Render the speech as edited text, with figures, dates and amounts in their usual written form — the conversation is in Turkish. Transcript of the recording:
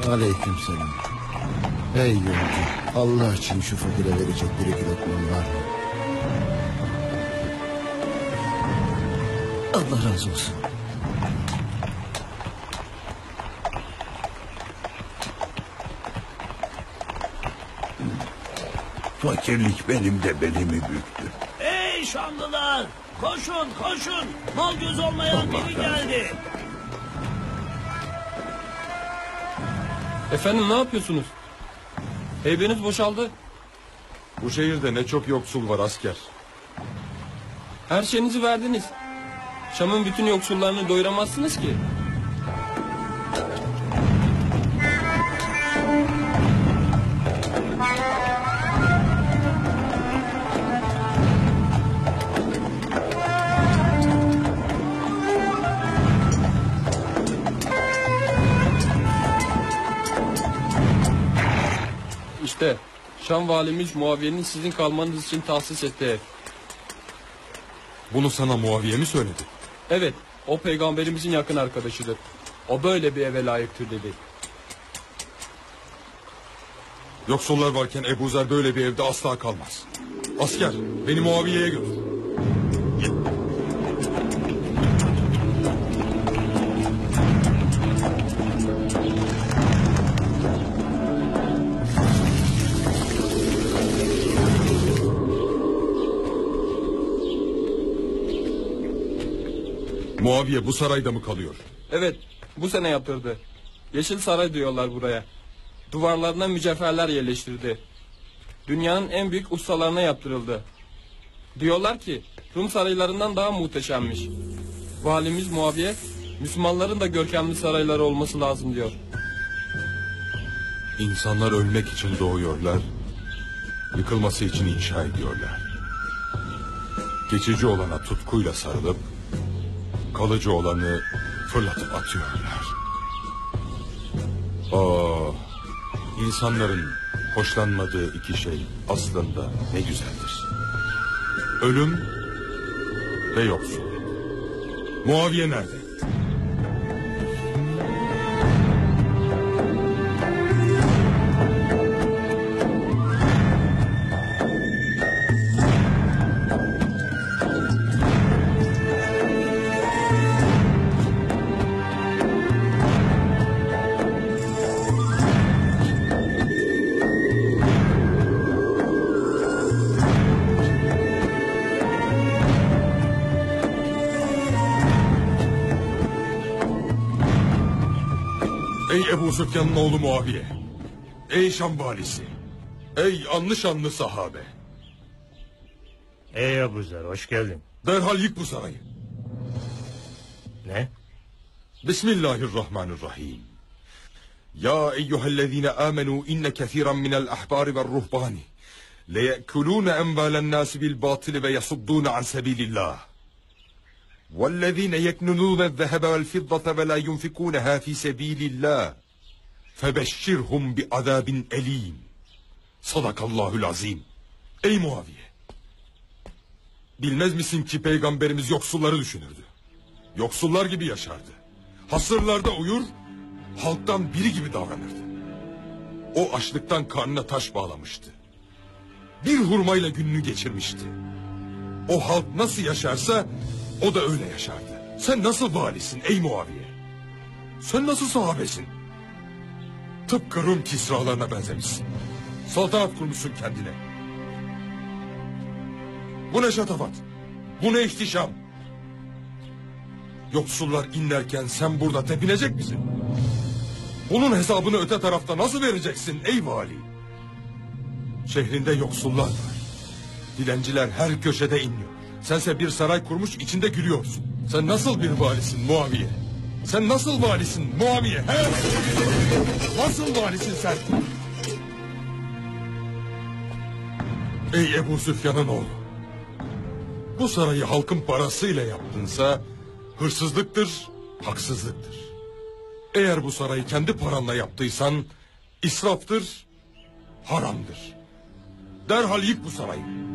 Aleykümselam. Ey yolcu, Allah için şu fakire verecek bir iki lokman var mı? Allah razı olsun. Fakirlik benim de belimi büktü. Ey Şamlılar! Koşun koşun! Mal göz olmayan biri geldi. Efendim, ne yapıyorsunuz? Heybeniz boşaldı. Bu şehirde ne çok yoksul var asker. Her şeyinizi verdiniz. Şam'ın bütün yoksullarını doyuramazsınız ki. İşte Şam valimiz Muaviye'nin sizin kalmanız için tahsis ettiği ev. Bunu sana Muaviye mi söyledi? Evet, o peygamberimizin yakın arkadaşıdır. O böyle bir eve layıktır dedi. Yoksullar varken Ebu Zer böyle bir evde asla kalmaz. Asker, beni Muaviye'ye götür. Git. Muaviye bu sarayda mı kalıyor? Evet, bu sene yaptırdı. Yeşil Saray diyorlar buraya. Duvarlarına mücevherler yerleştirdi. Dünyanın en büyük ustalarına yaptırıldı. Diyorlar ki Rum saraylarından daha muhteşemmiş. Valimiz Muaviye, Müslümanların da görkemli sarayları olması lazım diyor. İnsanlar ölmek için doğuyorlar, yıkılması için inşa ediyorlar. Geçici olana tutkuyla sarılıp kalıcı olanı fırlatıp atıyorlar. İnsanların hoşlanmadığı iki şey aslında ne güzeldir. Ölüm ve yoksulluk. Muaviye nerede? Ey Ebu Süfyan'ın oğlu Muaviye. Ey Şam valisi. Ey anlı şanlı sahabe. Ey Ebu Zer, hoş geldin. Derhal yık bu sarayı. Ne? Bismillahirrahmanirrahim. Ya eyyühellezine amenu inne kethiran minel ahbari ve ruhbani leyekulune envalen nasi bil batili ve yasuddune an sebilillah. وَالَّذ۪ينَ يَكْنُنُونَ الذَّهَبَ وَالْفِضَّةَ وَلَا يُنْفِقُونَهَا ف۪ي سَب۪يلِ اللّٰهِ فَبَشِّرْهُمْ بِعَذَابٍ اَل۪يمٍ. Sadakallahül azim. Ey Muaviye! Bilmez misin ki peygamberimiz yoksulları düşünürdü. Yoksullar gibi yaşardı. Hasırlarda uyur, halktan biri gibi davranırdı. O açlıktan karnına taş bağlamıştı. Bir hurmayla gününü geçirmişti. O halk nasıl yaşarsa o da öyle yaşardı. Sen nasıl valisin ey Muaviye? Sen nasıl sahabesin? Tıpkı Rum kisralarına benzemişsin. Saltanat kurmuşsun kendine. Bu ne şatafat? Bu ne ihtişam? Yoksullar inlerken sen burada tepinecek misin? Bunun hesabını öte tarafta nasıl vereceksin ey vali? Şehrinde yoksullar var. Dilenciler her köşede inliyor. Sense bir saray kurmuş içinde gülüyorsun. Sen nasıl bir valisin Muaviye? Sen nasıl valisin Muaviye? He? Nasıl valisin sen? Ey Ebu Süfyan'ın oğlu. Bu sarayı halkın parasıyla yaptınsa hırsızlıktır, haksızlıktır. Eğer bu sarayı kendi paranla yaptıysan israftır, haramdır. Derhal yık bu sarayı.